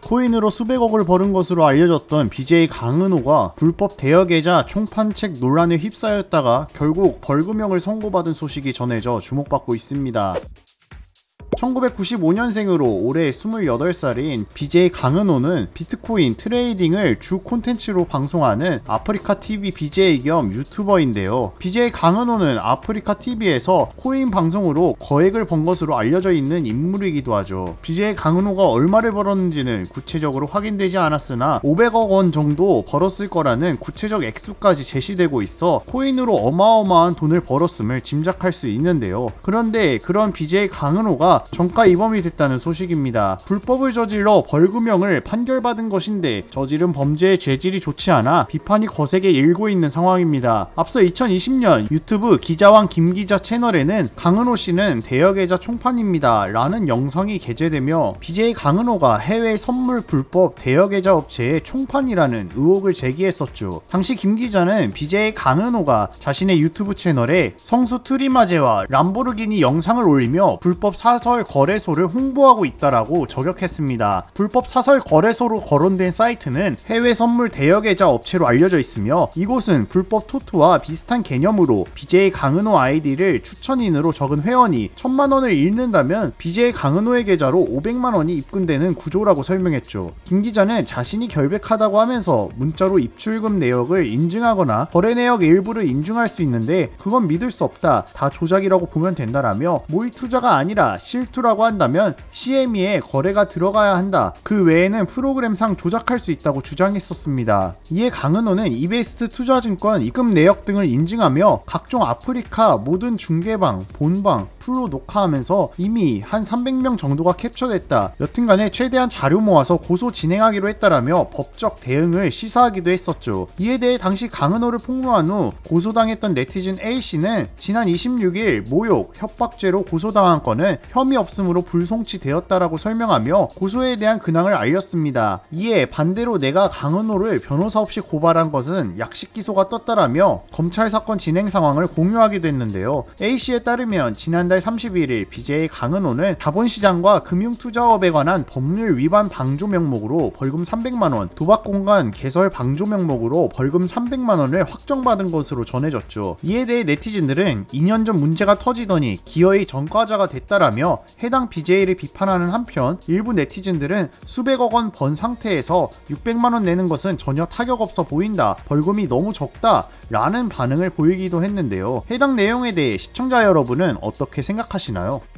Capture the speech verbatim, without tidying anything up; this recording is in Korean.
코인으로 수백억을 버는 것으로 알려졌던 비제이 강은호가 불법 대여계좌 총판책 논란에 휩싸였다가 결국 벌금형을 선고받은 소식이 전해져 주목받고 있습니다. 천구백구십오 년생으로 올해 스물여덟 살인 비제이 강은호는 비트코인 트레이딩을 주 콘텐츠로 방송하는 아프리카티비 비제이 겸 유튜버인데요. 비제이 강은호는 아프리카티비에서 코인 방송으로 거액을 번 것으로 알려져 있는 인물이기도 하죠. 비제이 강은호가 얼마를 벌었는지는 구체적으로 확인되지 않았으나 오백억 원 정도 벌었을 거라는 구체적 액수까지 제시되고 있어 코인으로 어마어마한 돈을 벌었음을 짐작할 수 있는데요. 그런데 그런 비제이 강은호가 정가 입범이 됐다는 소식입니다. 불법을 저질러 벌금형을 판결받은 것인데 저지른 범죄의 죄질이 좋지 않아 비판이 거세게 일고 있는 상황입니다. 앞서 이천이십 년 유튜브 기자왕 김기자 채널에는 강은호 씨는 대여계좌 총판입니다 라는 영상이 게재되며 비제이 강은호가 해외 선물 불법 대여계좌 업체의 총판이라는 의혹을 제기했었죠. 당시 김기자는 비제이 강은호가 자신의 유튜브 채널에 성수 트리마제와 람보르기니 영상을 올리며 불법 사설 거래소를 홍보하고 있다라고 저격했습니다. 불법 사설 거래소로 거론된 사이트는 해외 선물 대여계좌 업체로 알려져 있으며 이곳은 불법 토토와 비슷한 개념으로 비제이 강은호 아이디를 추천인으로 적은 회원이 천만 원을 잃는다면 비제이 강은호의 계좌로 오백만 원이 입금되는 구조라고 설명했죠. 김 기자는 자신이 결백하다고 하면서 문자로 입출금 내역을 인증하거나 거래 내역 일부를 인증할 수 있는데 그건 믿을 수 없다, 다 조작이라고 보면 된다라며 모의 투자가 아니라 실투라고 한다면 씨엠이에 거래가 들어가야 한다, 그 외에는 프로그램상 조작할 수 있다고 주장했었습니다. 이에 강은호는 이베스트 투자증권 입금 내역 등을 인증하며 각종 아프리카 모든 중개방, 본방, 풀로 녹화하면서 이미 한 삼백 명 정도가 캡처됐다, 여튼간에 최대한 자료 모아서 고소 진행하기로 했다라며 법적 대응을 시사하기도 했었죠. 이에 대해 당시 강은호를 폭로한 후 고소당했던 네티즌 A씨는 지난 이십육 일 모욕, 협박죄로 고소당한 건은 혐의 없음으로 불송치되었다라고 설명하며 고소에 대한 근황을 알렸습니다. 이에 반대로 내가 강은호를 변호사 없이 고발한 것은 약식 기소가 떴다라며 검찰 사건 진행 상황을 공유하기도 했는데요. A씨에 따르면 지난달 삼십일 일 비제이 강은호는 자본시장과 금융투자업에 관한 법률 위반 방조 명목으로 벌금 삼백만 원, 도박공간 개설 방조 명목으로 벌금 삼백만 원을 확정받은 것으로 전해졌죠. 이에 대해 네티즌들은 이 년 전 문제가 터지더니 기어이 전과자가 됐다라며 해당 비제이를 비판하는 한편 일부 네티즌들은 수백억 원 번 상태에서 육백만 원 내는 것은 전혀 타격 없어 보인다, 벌금이 너무 적다 라는 반응을 보이기도 했는데요. 해당 내용에 대해 시청자 여러분은 어떻게 생각하시나요?